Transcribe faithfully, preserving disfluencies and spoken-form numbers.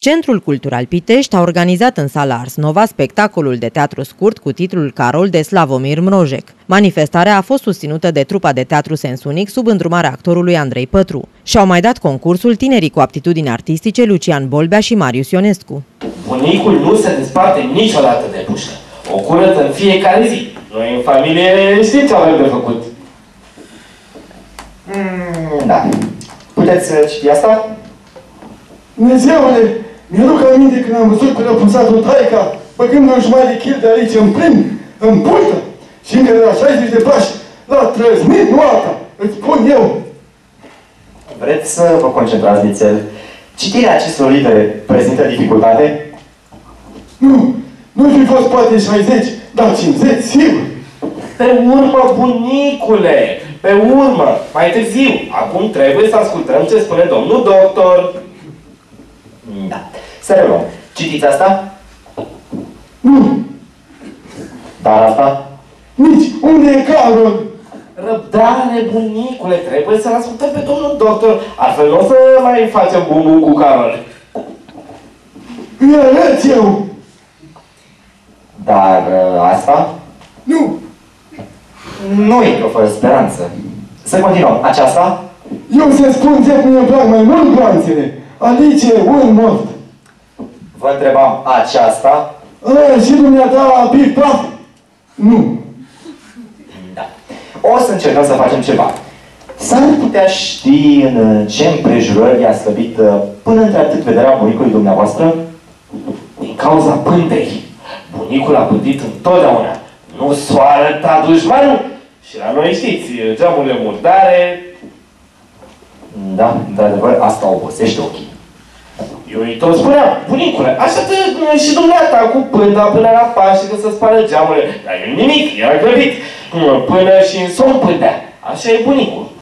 Centrul Cultural Pitești a organizat în sala Ars Nova spectacolul de teatru scurt cu titlul Carol de Slavomir Mrozek. Manifestarea a fost susținută de trupa de teatru Sensunic sub îndrumarea actorului Andrei Pătru. Și-au mai dat concursul tinerii cu aptitudini artistice Lucian Bolbea și Marius Ionescu. Bunicul nu se desparte niciodată de pușcă. O curăță în fiecare zi. Noi în familie știm ce avem de făcut. Mm, da. Puteți citi asta? Dumnezeule, mi-aduc aminte când am văzut pe răpusatul taica, băgând o jumătate de kil de aici în plin, în pultă, și încă de la șaizeci de pași, l-a trăznit, nu alta, îți spun eu. Vreți să vă concentrați nițel? Citirea acestor litere prezintă dificultate? Nu, nu fi fost poate șaizeci, dar cincizeci, sigur. Pe urmă, bunicule! Pe urmă! Mai târziu! Acum trebuie să ascultăm ce spune domnul doctor. Da. Să reluăm. Citiți asta? Nu. Dar asta? Nici. Unde e Carol? Răbdare, bunicule! Trebuie să-l ascultăm pe domnul doctor. Altfel nu o să mai facem bumbu cu Carol. Îi arăt eu. Dar asta? Nu. Nu e o fără speranță. Să continuăm. Aceasta? Eu să spun ce mi-e plac mai mult glanțele. Alice, un mort. Vă întrebam aceasta? A, și dumneata, bif, paf? Nu. Da. O să încercăm să facem ceva. S-ar putea ști în ce împrejurări a slăbit până într-atât vederea bunicului dumneavoastră? Din cauza pântei. Bunicul a pândit întotdeauna. Nu soară ta dușmanul. Și la noi știți, geamurile murdare. Da, într-adevăr, asta obosește ochii. Eu îi tot spuneam, bunicule, așa te și dumneata cu pânda până la Paște că să spală geamurile. Dar eu nimic, era grăbit. Până și în somn pândea. Așa e bunicul.